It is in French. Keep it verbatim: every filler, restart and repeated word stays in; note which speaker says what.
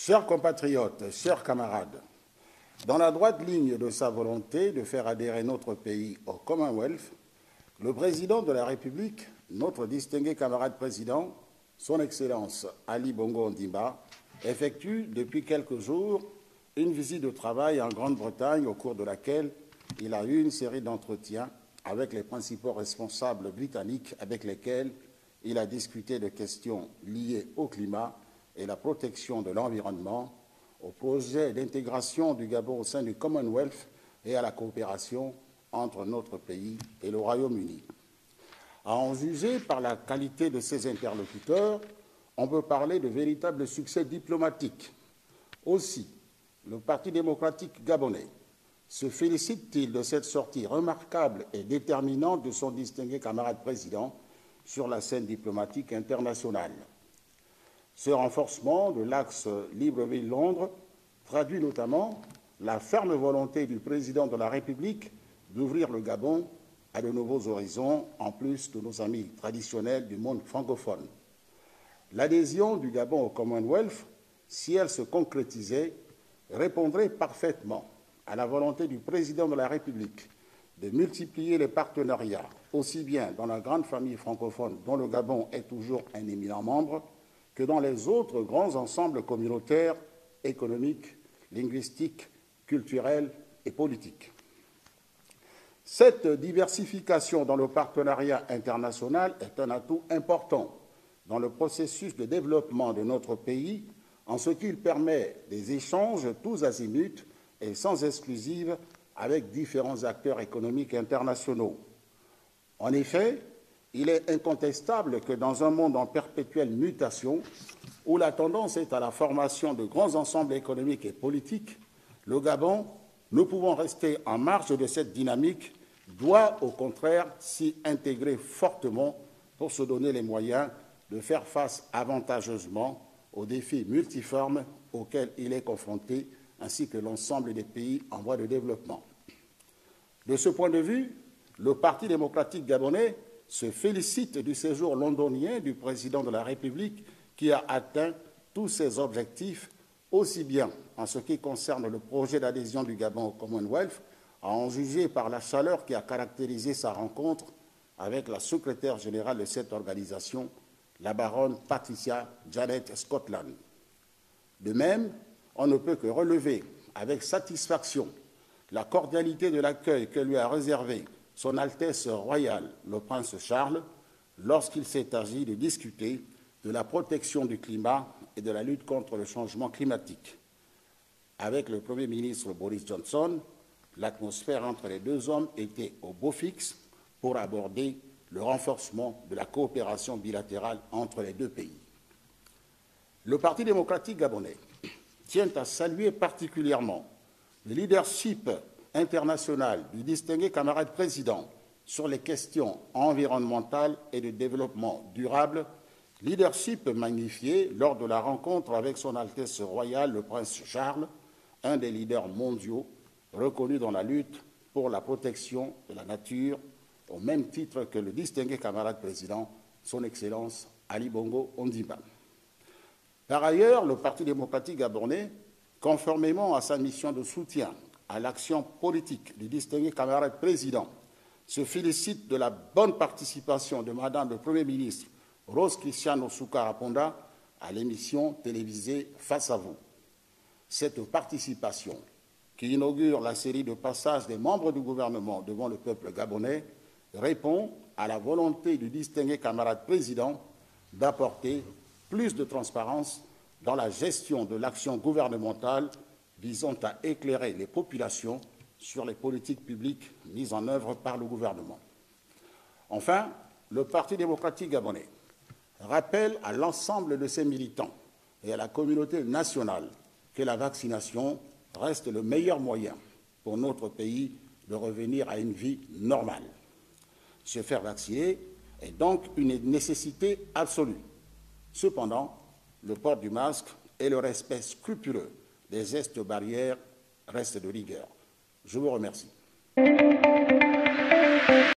Speaker 1: Chers compatriotes, chers camarades, dans la droite ligne de sa volonté de faire adhérer notre pays au Commonwealth, le président de la République, notre distingué camarade président, son Excellence Ali Bongo Ondimba, effectue depuis quelques jours une visite de travail en Grande-Bretagne au cours de laquelle il a eu une série d'entretiens avec les principaux responsables britanniques avec lesquels il a discuté de questions liées au climat et la protection de l'environnement, au projet d'intégration du Gabon au sein du Commonwealth et à la coopération entre notre pays et le Royaume-Uni. À en juger par la qualité de ses interlocuteurs, on peut parler de véritable succès diplomatique. Aussi, le Parti démocratique gabonais se félicite-t-il de cette sortie remarquable et déterminante de son distingué camarade président sur la scène diplomatique internationale. Ce renforcement de l'axe Libreville-Londres traduit notamment la ferme volonté du président de la République d'ouvrir le Gabon à de nouveaux horizons, en plus de nos amis traditionnels du monde francophone. L'adhésion du Gabon au Commonwealth, si elle se concrétisait, répondrait parfaitement à la volonté du président de la République de multiplier les partenariats, aussi bien dans la grande famille francophone dont le Gabon est toujours un éminent membre, que dans les autres grands ensembles communautaires, économiques, linguistiques, culturels et politiques. Cette diversification dans le partenariat international est un atout important dans le processus de développement de notre pays, en ce qu'il permet des échanges tous azimuts et sans exclusive avec différents acteurs économiques internationaux. En effet, il est incontestable que dans un monde en perpétuelle mutation, où la tendance est à la formation de grands ensembles économiques et politiques, le Gabon, nous pouvons rester en marge de cette dynamique, doit au contraire s'y intégrer fortement pour se donner les moyens de faire face avantageusement aux défis multiformes auxquels il est confronté, ainsi que l'ensemble des pays en voie de développement. De ce point de vue, le Parti démocratique gabonais se félicite du séjour londonien du président de la République qui a atteint tous ses objectifs, aussi bien en ce qui concerne le projet d'adhésion du Gabon au Commonwealth, à en juger par la chaleur qui a caractérisé sa rencontre avec la secrétaire générale de cette organisation, la baronne Patricia Janet Scotland. De même, on ne peut que relever avec satisfaction la cordialité de l'accueil que lui a réservé Son Altesse royale, le prince Charles, lorsqu'il s'est agi de discuter de la protection du climat et de la lutte contre le changement climatique. Avec le Premier ministre Boris Johnson, l'atmosphère entre les deux hommes était au beau fixe pour aborder le renforcement de la coopération bilatérale entre les deux pays. Le Parti démocratique gabonais tient à saluer particulièrement le leadership international du distingué camarade président sur les questions environnementales et de développement durable, leadership magnifié lors de la rencontre avec Son Altesse royale le prince Charles, un des leaders mondiaux reconnus dans la lutte pour la protection de la nature, au même titre que le distingué camarade président, Son Excellence Ali Bongo Ondimba. Par ailleurs, le Parti démocratique gabonais, conformément à sa mission de soutien à l'action politique du distingué camarade président, se félicite de la bonne participation de Madame le Premier ministre Rose Christiane Osuka-Aponda à l'émission télévisée Face à vous. Cette participation, qui inaugure la série de passages des membres du gouvernement devant le peuple gabonais, répond à la volonté du distingué camarade président d'apporter plus de transparence dans la gestion de l'action gouvernementale visant à éclairer les populations sur les politiques publiques mises en œuvre par le gouvernement. Enfin, le Parti démocratique gabonais rappelle à l'ensemble de ses militants et à la communauté nationale que la vaccination reste le meilleur moyen pour notre pays de revenir à une vie normale. Se faire vacciner est donc une nécessité absolue. Cependant, le port du masque et le respect scrupuleux des gestes barrières restent de rigueur. Je vous remercie.